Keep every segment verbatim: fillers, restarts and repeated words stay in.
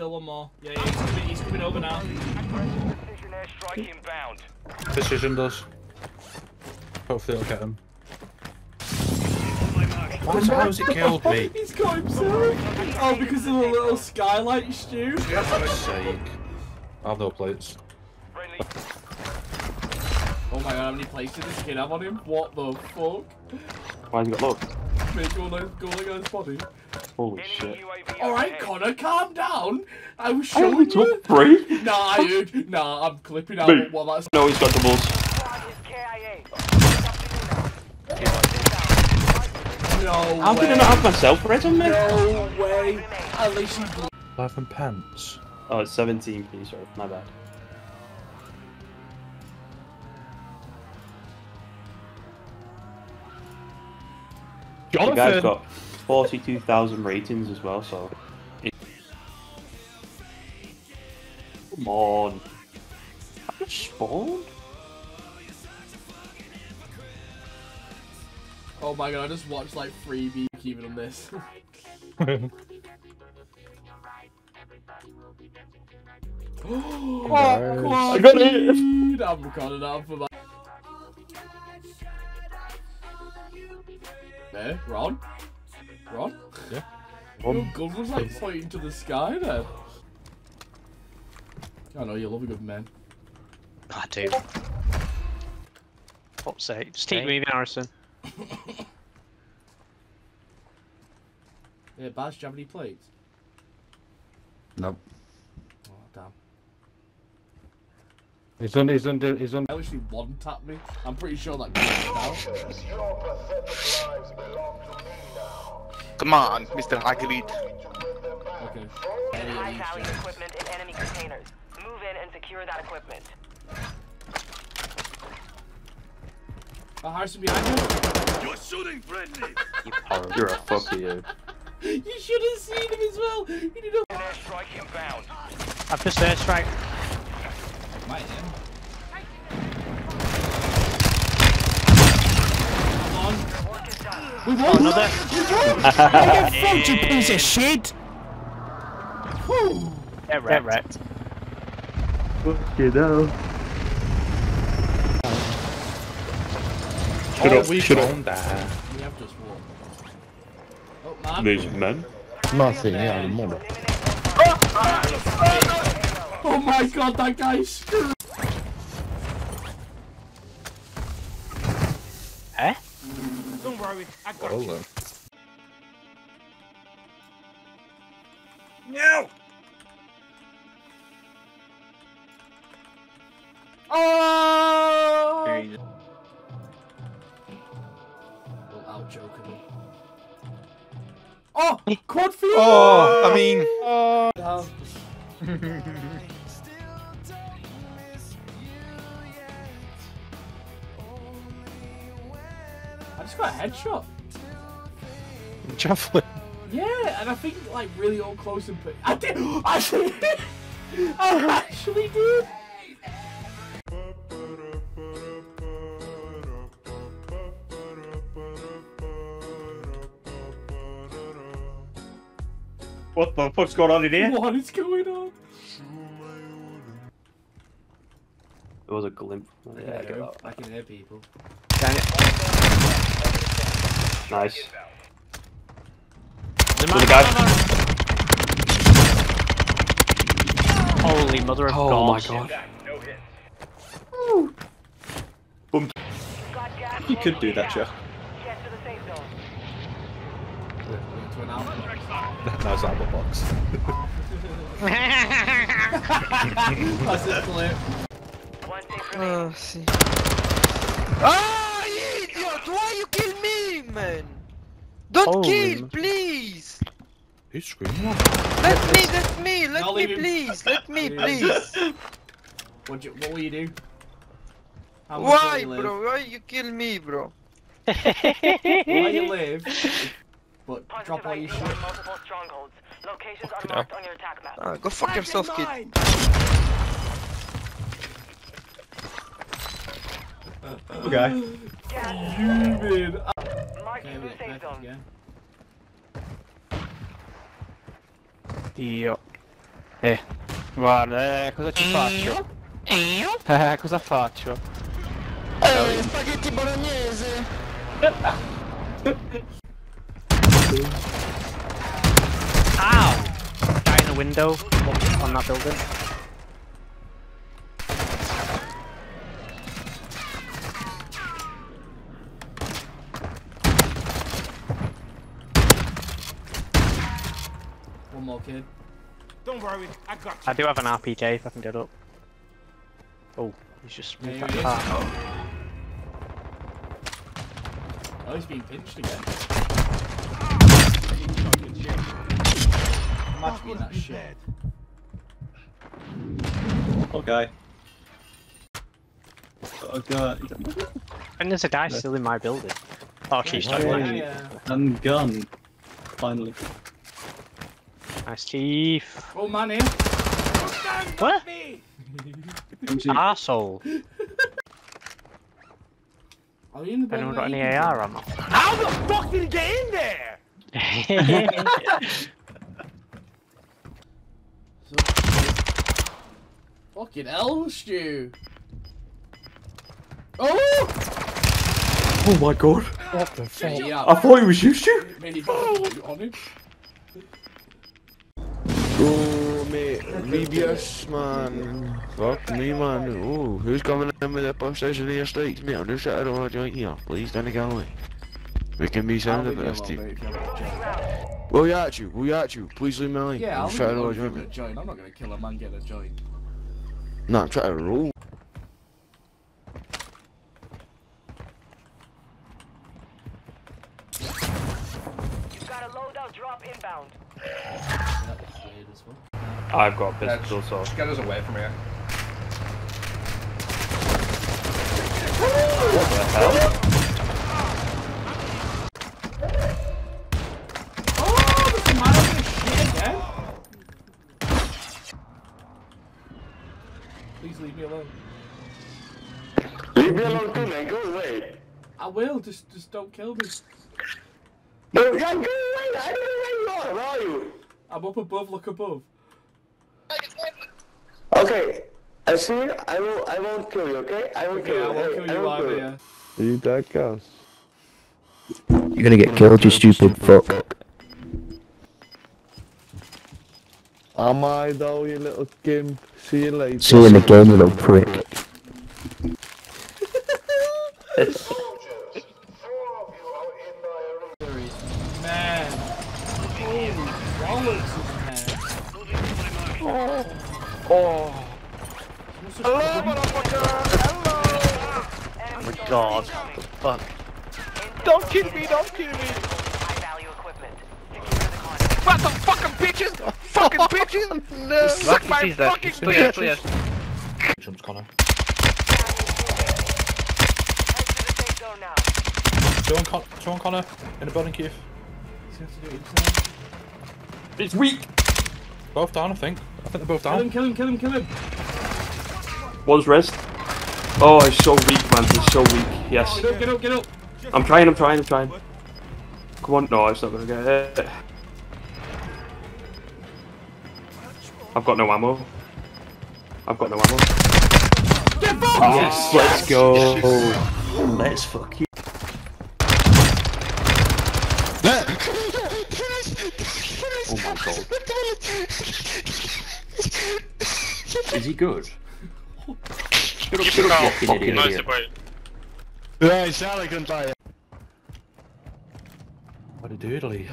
Still one more. Yeah, yeah, he's coming, he's coming over now. Precision airstrike inbound. Precision does. Hopefully it'll get him. Why has it killed me? He's got himself. Oh, because of a little skylight, Stu. For God's sake. I have no plates. Friendly. Oh my god, how many plates did this kid have on him? What the fuck? Why has he got low? Mate, go on, go on, go on his body. Holy Enemy shit. U A V Alright, overhead. Connor, calm down. I was I showing only you. took three. Nah, I heard. Nah, I'm clipping out Mate. what that's. No, he's got doubles. Squad is K I A. No How way. did I not have myself red on me? No way. At least you blew. Eleven pence. Oh, it's seventeen, please, sorry. My bad. The guy's Jonathan! got forty-two thousand ratings as well, so... Come on. I just spawned? Oh my god, I just watched like three V even on this. Oh, Nice. I got it! I'm recording out for my. Eh, Ron? Ron? Yeah. Your gun was like pointing to the sky there. I know you love a good man. I do. Fuck's sake. Just keep moving, Harrison. Yeah, Baz, do you have any plates? Nope. Oh, damn. He's on, he's on, he's on. I literally one tapped me. I'm pretty sure that goes Come on, Mister Agreed. now. Okay. High value equipment in enemy containers. Move in and secure that equipment. Oh, Harrison behind you. You're shooting friendly. You're a fucker, you. You should have seen him as well. He did a. Airstrike inbound. I've just airstrike. Might him. Your work is done. We Oh, won. another. Fuck you piece of shit. Whew. Get wrecked. Get wrecked. Fucking hell. Should have- we should have- gone there? We have just won. Oh man. These men. Nothing, yeah, more. Oh my god, that guy's screwed. Eh? Don't worry, I got Well then. No. Oh! Well, out joking me. Oh! Quad field! Oh, I mean, Down. I just got a headshot. Javelin. Yeah, and I think like really all close and put. I did. I did. I actually did. What the fuck's going on in here? What is going on? There was a glimpse. Yeah, I I, get can, that. I can hear people. Nice. The There's a guy. Holy mother of Oh God. my god. no hit. Boom. Got gas. You could do that, Joe. Get to the safe zone. Into an outlet. Nice apple box. That's it, clip. One safe Oh, remaining. see. Ah, you idiot! Why you kill me, man? Don't Holy kill, man. please! Who's screaming? Let me, let me, let I'll me, leave him. please, let me, Yeah. please. What'd you, what will you do? How much Why, will you live? bro? Why you kill me, bro? Why you live? But Positive drop all I D your on shit. multiple strongholds. Locations are hell. marked on your attack map. Ah, go fuck yourself, kid. Okay. Gas. Human. Mark Okay, new wait, safe back zone. again. Yeah. Eh, guarda, eh, cosa ci faccio? Eh, cosa faccio? Eh, spaghetti bolognese! Ow! Guy in the window on that building. One more kid. Don't worry, I got I do have an R P G if I can get up. Oh, he's just Yeah, moved here that he is. car. Oh, he's being pinched again. Match being that shit. Okay. Oh god. And there's a guy still in my building. Oh, she's Yeah, struggling. Yeah. And gun. Finally. Nice chief. Oh man, here. What? Me. Arsehole. Are you in the Anyone got building? any A R ammo? How the fuck did he get in there? Fucking hell, Stu. Oh! Oh my god. What the fuck? Yeah, I thought it was you, Stu. maybe on him. Oh, mate, V B S, man. Fuck me, man. Oh, who's coming in with the bus station of your strikes, mate? I'm just sitting on a joint here. Please don't get away. We can be I'll sounded leave you this alone, team. mate, if you have a joint. We'll yat you, we'll yat you. Please leave me alone. Yeah, I'll I'm leave trying you to alone if you joint have a me. joint. I'm not gonna kill a man getting a joint. No, I'm trying to roll. You've got a loadout drop inbound. That was weird as well. I've got a pistol, so. Just get us away from here. What the hell? Oh, there's a man over the shit again. Please leave me alone. Leave me alone too, man. Go away. I will, just just don't kill me. No, yeah, go away. I don't know where you are. Where are you? I'm up above, look above. Okay. I see you. I will. I won't kill you. Okay? I won't Okay, I won't kill you either, yeah. You that gas. You're gonna get killed, you stupid fuck. Am I though, you little gimp? See you later. See you in the game, you little prick. Man. Holy bollocks is man. Oh. Hello, Oh my god. Fuck. Don't kill me, don't kill me. High value equipment. Secure the contact. What the fucking bitches? Fucking bitches? No. Suck my fucking dick. Jumps Connor. Head to the safe zone now. Show on, Con show on Connor in the building, Keith. He's gonna have to do it himself. It's weak. Both down, I think. I think they're both Kill him, down. kill him, kill him, kill him. One's rest. Oh, he's so weak, man. He's so weak. Yes. Get up, get up, get up. I'm trying, I'm trying, I'm trying. Come on. No, it's not gonna get it. I've got no ammo. I've got no ammo. Yes, let's go. Let's fuck you. Oh my god. Is he good? Fucking idiot. Yeah, Sally can try it. What a doodly.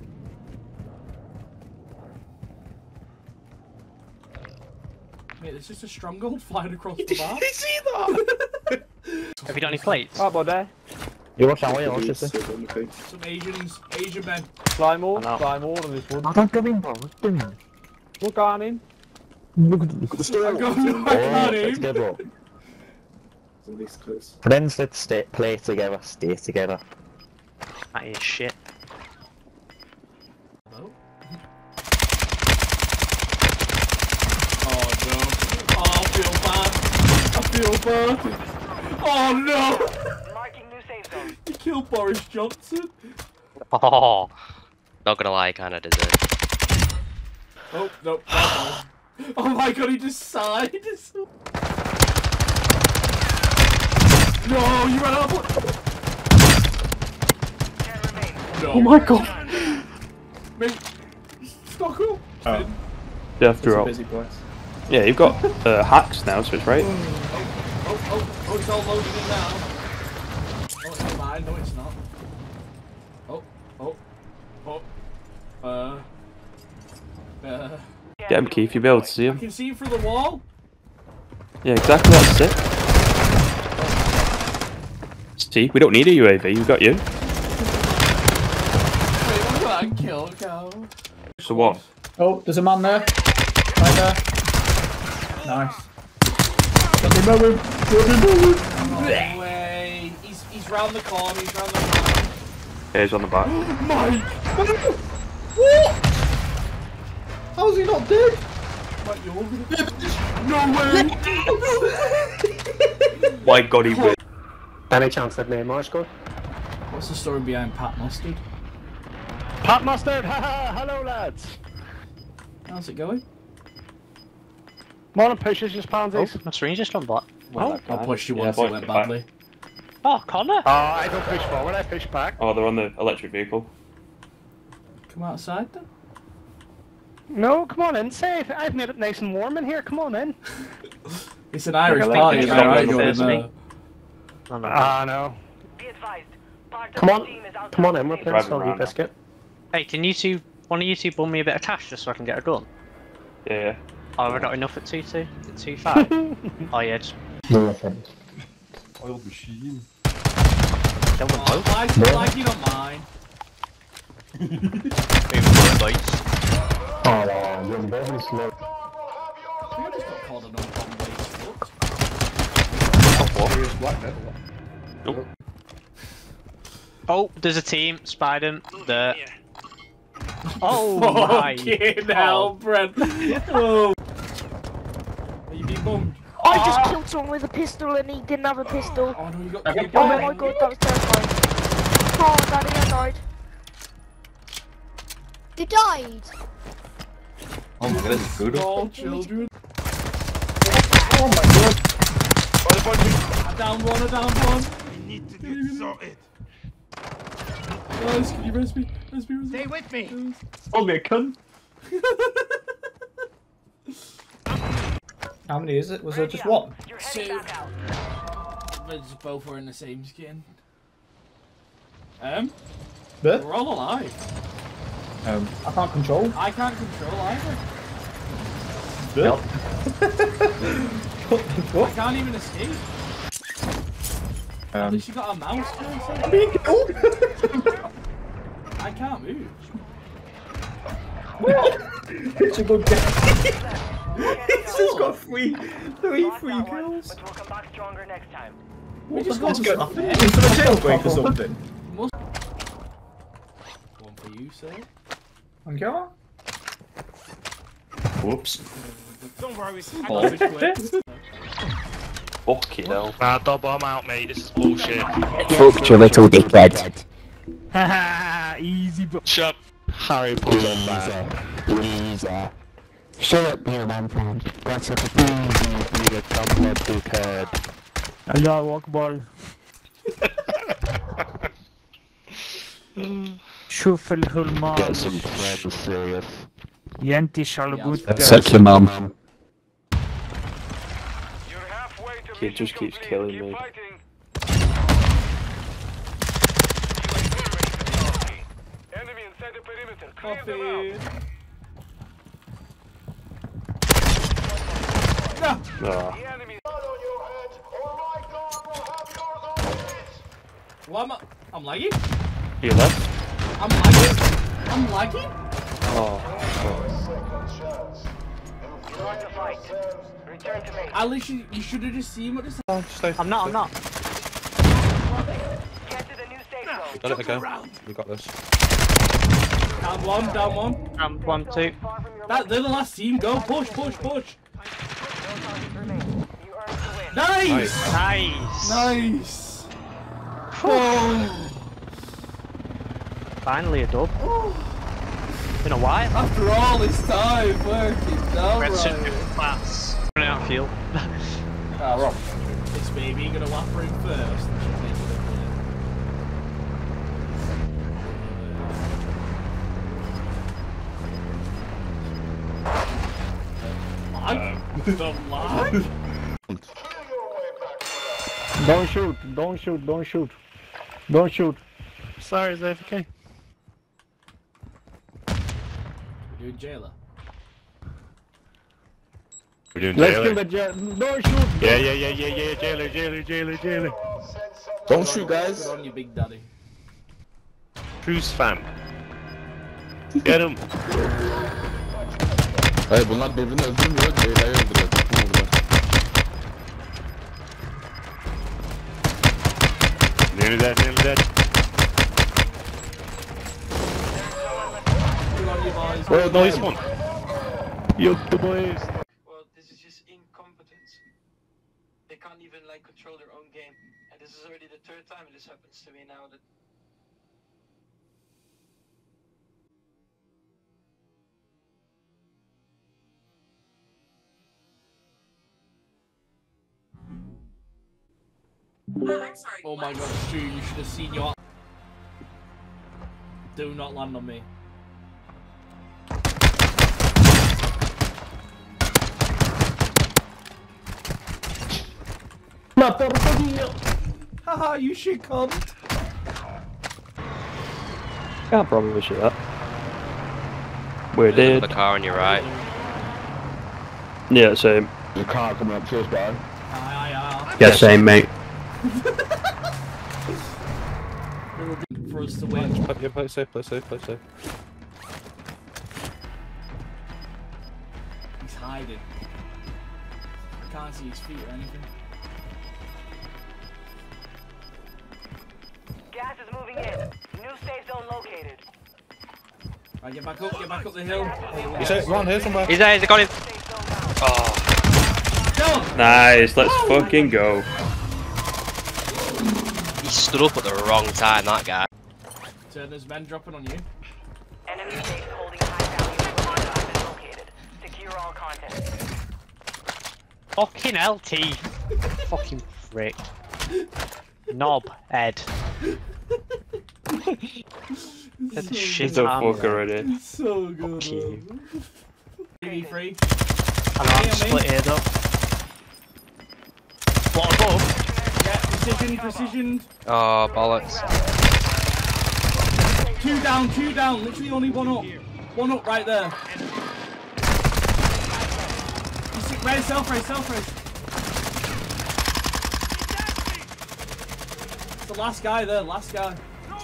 Mate, there's just a stronghold flying across the bar. see that? Have you got any plates? Oh, buddy. You watch that way, watch this. Some Asians, Asian men. Fly more, I know. fly more on this one. I don't go in, bro. What's doing? Look on him. Look at the I story. got no idea. Let's go, bro. Friends, let's stay, play together, stay together. That is shit. Hello? Oh no. Oh, I feel bad. I feel bad. Oh no! Marking new safe zone. He killed Boris Johnson. Oh. Not gonna lie, I kinda deserve it. Oh, no. Oh my god, he just sighed. No, you ran out of no. Oh my god. Mate, stock up. Oh. Death It's a drop. busy place. Yeah, you've got uh, hacks now, so it's right. Oh, oh, oh, it's all loaded in now. Oh, it's not mine. No, it's not. Oh, oh, oh. Uh. Uh. Get him, Keith. You'll be able to see I him. can see him through the wall. Yeah, exactly. That's it. See, we don't need a U A V. We've got you. Wait, what about that kill cow? So what? Oh, there's a man there. Right there. Nice. Let me move him. Let me move him. No way. He's he's round the corner. He's round the corner. Yeah, he's on the back. Mike. What? How's he not dead? Mike, you're over there. No way. My god, he win. Any chance that Neymar's good? What's the story behind Pat Mustard? Pat Mustard! Haha! Hello, lads! How's it going? Morning pushes, just pansies. Oh, my screen just went black. Oh, I pushed you Yeah, once, I it pushed went it back. badly. Oh, Connor! Oh, I don't push forward, I push back. Oh, they're on the electric vehicle. Come outside then. No, come on in, save. I've made it nice and warm in here, come on in. It's an Irish like party, it. is that right? It's You're in not there. Oh, no. Ah, no. Be advised. Part of Come the on, team is outside come on the in, we're safe playing Driving Soggy around. Biscuit. Hey, can you two, one of you two bum me a bit of cash just so I can get a gun? Yeah, yeah. Oh, have I got enough at two two? At two five? Oh yeah, just No offense. Oiled machine. kill them Oh, both. why do you like you don't mind? Oh, wow, you're very slow. I think I just got called an uncommon waste foot. Serious black devil. Nope. Oh, there's a team, Spider, there. Oh my! Fucking hell, Brent. Oh. Are you being bummed? I just killed someone with a pistol and he didn't have a pistol. Oh no, you got Okay. killed. Oh my god, that was terrifying. Oh, Daddy, I died. You died. Oh my god, this is good. Small children. Oh my god. A down one, a down one. We need to get sorted. Guys, can you rest me? Rest me, rest me. Stay with me. Oh me a cunt. How many is it? Was there just one? You're heading Two. back out. We're just both wearing the same skin. Um, But we're all alive. um, I can't control. I can't control either. But I what? can't even escape. At Um, least you got a mouse to I'm being killed. I can't move. It's a good game. He's just got three, three Lost free that one, kills. but we'll come back stronger next time. We What just the got hell's going on? stuff. Is there a jailbreak or something? One for you, sir. Thank you. Whoops. Don't worry, Oh. Fucking hell. Nah, double, I'm out, mate. This is bullshit. Fuck you, little dickhead. Haha, easy bro. Shut Harry Potter, man. Loser. Shut up, you man friend. What's up, You a dumb dickhead. Allahu Akbar. شوف الهلمان Get some friends serious. ينتي شالبوت Suck your mum. Kid just keeps killing me. Coffee. Ah. Why am I? I'm lagging? You left? I'm lagging? I'm lagging? Oh. Start the fight. Return to me. At least you, you should have just seen what this. I'm not, I'm not. Get to the new safe zone. Done it again. We got this. Down one, down one. Um, one, two. Far from your That, they're the last team. Go, push, push, push. no targets remain. You earned the win. Nice! Nice! Nice! Oh. Finally a dub. Been a while. After all this time working down Red suit right. class. Running out of fuel. Ah, Rob. This baby, you gonna whap her in first. Lag? The lag? Don't shoot, don't shoot, don't shoot. Don't shoot. Sorry, is A F K? We're doing jailer. We're doing Let's jailer. kill the jail. Don't shoot. Yeah, yeah, yeah, yeah, yeah, jailer, jailer, jailer, jailer. Don't shoot, guys. Good on you, big daddy. Cruise fam. Get him. Hayır bunlar birbirini öldürmüyor. Ceyla'yı öldürüyor. Takım burada. Nearly dead, nearly dead. Good on you, boys. Oh, nice one. Yup, the boys. Well, this is just incompetence. They can't even like control their own game, and this is already the third time this happens to me now. That Oh my god, Stu, you should have seen your. Do not land on me. Haha, you shit cunt. Can't probably shoot that. We're dead. The car on your right. Yeah, same. There's a car coming up to us, guys. Aye, aye, aye. Yeah, same, mate. They were good for us to win. Yeah, play safe, play safe, play safe. He's hiding. I can't see his feet or anything. Gas is moving in. New safe zone located. Right, get back up, get back up the hill. He's out, run, here somewhere. He's there, he's got him. Oh. Nice, let's fucking go. He stood up at the wrong time, that guy. Turner's men dropping on you. Enemy safe holding high value equipment has been located. Secure all content. Fucking L T. Fucking prick. Knob, Ed. Get the shit He's a out of fuck me. already. It's so good. Fuck you. T V free. I know, I'm split here though. What above? Yeah, precision, precision. Oh, bollocks. Two down, two down. Literally only one up. One up right there. Raise, self raise, self raise. It's the last guy there, last guy.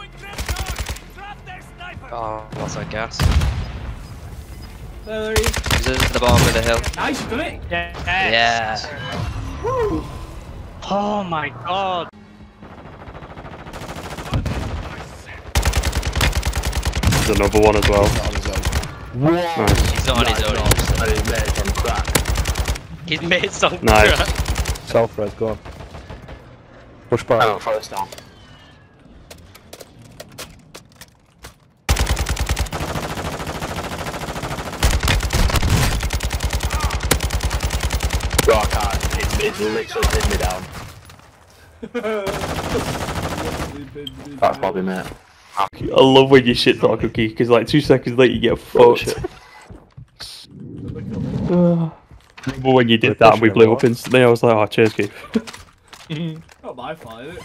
Oh, what's that gas? There, there he is. He's at the bottom of the hill. Nice, you done it. Yes. Yeah. Woo. Oh my god. There's another one as well. Nice. He's not on his own. His mate's on crack. His mate's on Nice. crack. Self-res, go on. Push back. Oh, first down. Bro, I can't. It's, it's literally pinned me down. That's Bobby, mate. I love when you shit talk Cookie, because like two seconds later you get fucked. Remember when you did that and we blew up instantly? I was like, oh, cheers, Keith. Not my fault, is it?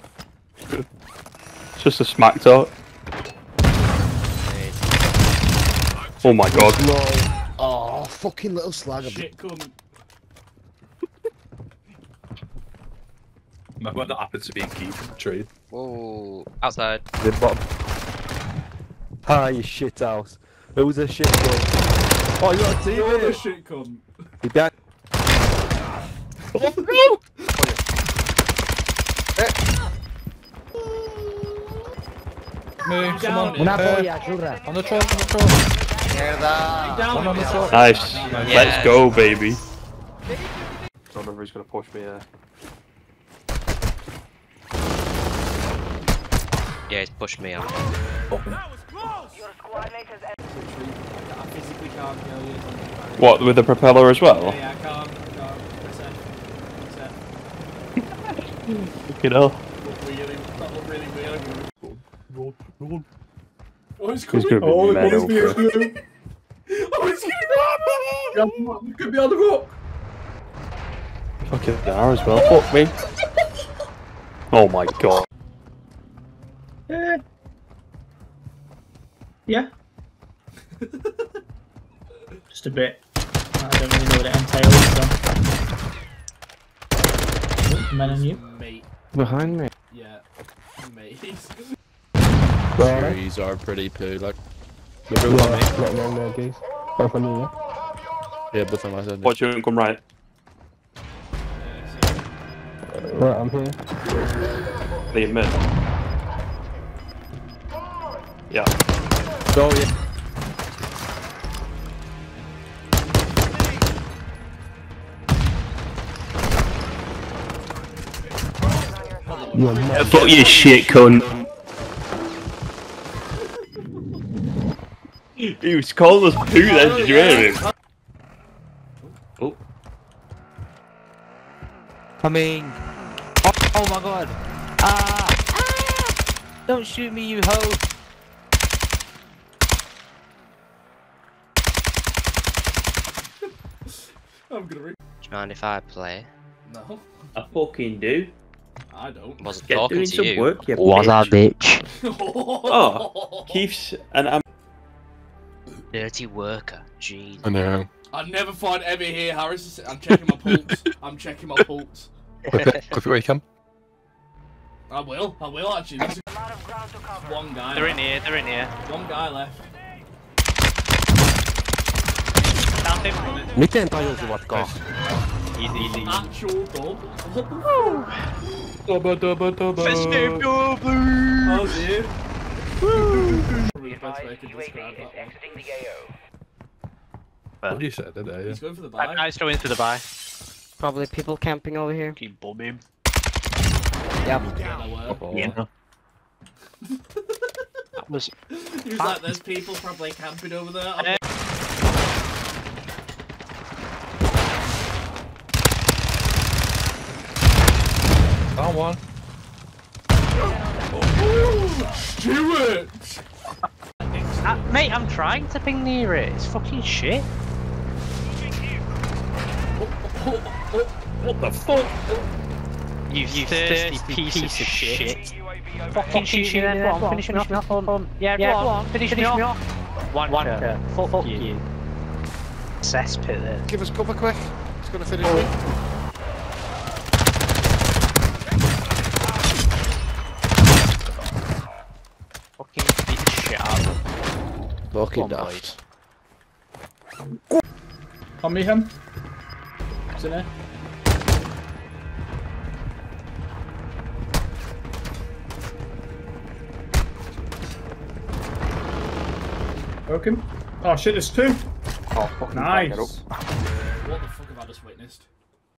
It's just a smack talk. Oh my god. Oh, fucking little slag of Shit cunt. Remember when that happened to me in Keith in the trade? Whoa, outside. The bottom. Ah, you shit house. It was a shit goal. Oh, you got a team You're the here. shit cunt. Be back. Move, come on. Una Uh, on the truck, on the truck. Down. One on the truck. Nice. Yes. Let's go, baby. I don't know if he's gonna push me there. Yeah, he's pushed me out. Your squad mate has can't kill you. What, with the propeller as well? Yeah, yeah, I can't. I can't. Press F. Press F. Fucking hell. Really, that looked really weird. Run, run. Oh, it's He's coming. gonna be Oh, mad it's over. coming. Oh, it's coming. You could be on the rock. Fucking there as well. Fuck me. Oh my god. Uh, yeah. Just a bit. I don't really know what it entails, so. Oh, men on you. Mate. Behind me. Yeah. Mate. Trees are pretty poo, like. They're both on me. Not long there, guys. Both on you, yeah? Yeah, both on my side. Watch you come right. Right, I'm here. Leave mid. Yeah. Oh, yeah. Yeah, fuck you shit cunt. He was calling us poo then, did you hear him? Oh. Coming. Oh, oh my god. Ah! Ah! Don't shoot me, you hoe. I'm gonna re- Do you mind if I play? No. I fucking do. I don't. Wasn't Get talking doing to some you. work, you Was I, bitch. bitch? Oh, Keith's and I'm. Dirty worker. Gee. I know. I'd never find Emmy here, Harris. I'm checking my pulse. I'm checking my pulse. Clip it, clip it where you can. I will. I will actually. There's one guy. They're left. in here, they're in here. One guy left. Found him. Me can't tell you what got. Easy, easy. Actual dub. Dubba dubba dubba. Festive double. How's it? Probably the best way I could describe that one. Exiting the A O. What you said, did I? He's going for the I, bag. I still into the buy. Probably people camping over here. Keep bum him. Yep. Yeah. That was. He was like, there's people probably camping over there. Uh, Found one. Oh, Stuart! Uh, mate, I'm trying to ping near it. It's fucking shit. What the fuck? You, you thirsty, thirsty piece, piece of shit. shit. Fucking shoot me then. Go on, finish me off. On. Yeah, yeah, go on, finish, finish me off. Wanker. Fuck, fuck you. you. Cesspit there. Give us cover quick. It's gonna finish me. Fucking beat the shit out of him. Fucking Come on, daft. On me, him. Is in there? Broke him. Oh shit, there's two. Oh, fucking Nice. What the fuck have I just witnessed?